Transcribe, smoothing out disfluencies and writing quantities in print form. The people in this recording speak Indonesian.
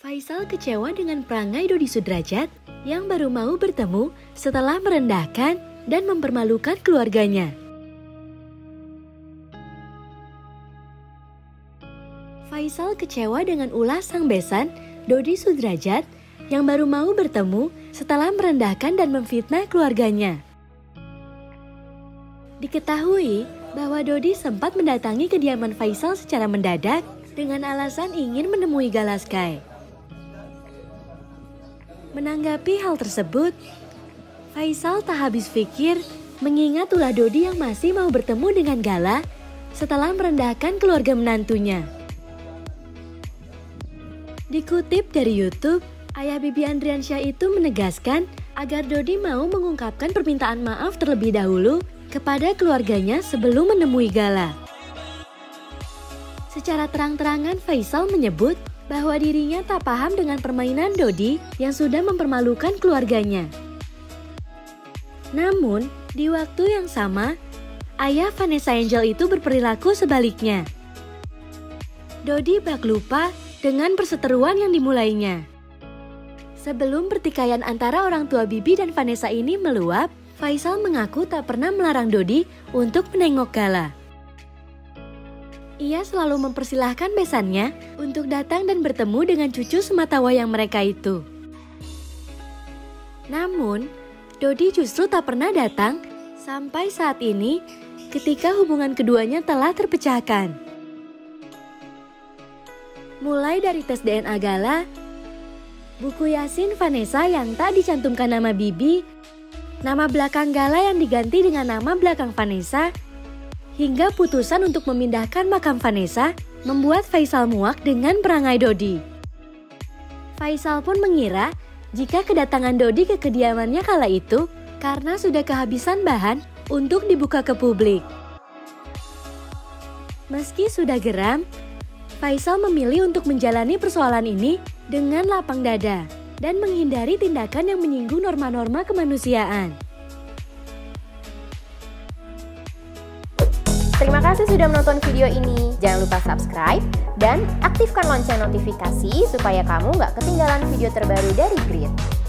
Faisal kecewa dengan perangai Dodi Sudrajat yang baru mau bertemu setelah merendahkan dan mempermalukan keluarganya. Faisal kecewa dengan ulah sang besan Dodi Sudrajat yang baru mau bertemu setelah merendahkan dan memfitnah keluarganya. Diketahui bahwa Dodi sempat mendatangi kediaman Faisal secara mendadak dengan alasan ingin menemui Galaskai. Menanggapi hal tersebut, Faisal tak habis pikir mengingat ulah Dodi yang masih mau bertemu dengan Gala setelah merendahkan keluarga menantunya. Dikutip dari YouTube, ayah Bibi Andriansyah itu menegaskan agar Dodi mau mengungkapkan permintaan maaf terlebih dahulu kepada keluarganya sebelum menemui Gala. Secara terang-terangan Faisal menyebut bahwa dirinya tak paham dengan permainan Dodi yang sudah mempermalukan keluarganya. Namun, di waktu yang sama, ayah Vanessa Angel itu berperilaku sebaliknya. Dodi bak lupa dengan perseteruan yang dimulainya. Sebelum pertikaian antara orang tua Bibi dan Vanessa ini meluap, Faisal mengaku tak pernah melarang Dodi untuk menengok Gala. Ia selalu mempersilahkan besannya untuk datang dan bertemu dengan cucu sematawayang mereka itu. Namun, Dodi justru tak pernah datang sampai saat ini ketika hubungan keduanya telah terpecahkan. Mulai dari tes DNA Gala, buku Yasin Vanessa yang tak dicantumkan nama Bibi, nama belakang Gala yang diganti dengan nama belakang Vanessa, hingga putusan untuk memindahkan makam Vanessa membuat Faisal muak dengan perangai Dodi. Faisal pun mengira jika kedatangan Dodi ke kediamannya kala itu karena sudah kehabisan bahan untuk dibuka ke publik. Meski sudah geram, Faisal memilih untuk menjalani persoalan ini dengan lapang dada dan menghindari tindakan yang menyinggung norma-norma kemanusiaan. Terima kasih sudah menonton video ini. Jangan lupa subscribe dan aktifkan lonceng notifikasi supaya kamu nggak ketinggalan video terbaru dari Grit.